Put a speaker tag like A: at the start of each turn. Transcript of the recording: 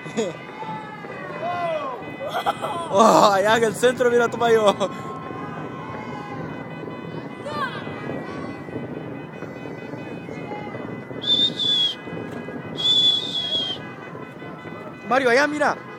A: Oh, allá en el centro, mira tu mayo. Mario, allá, mira.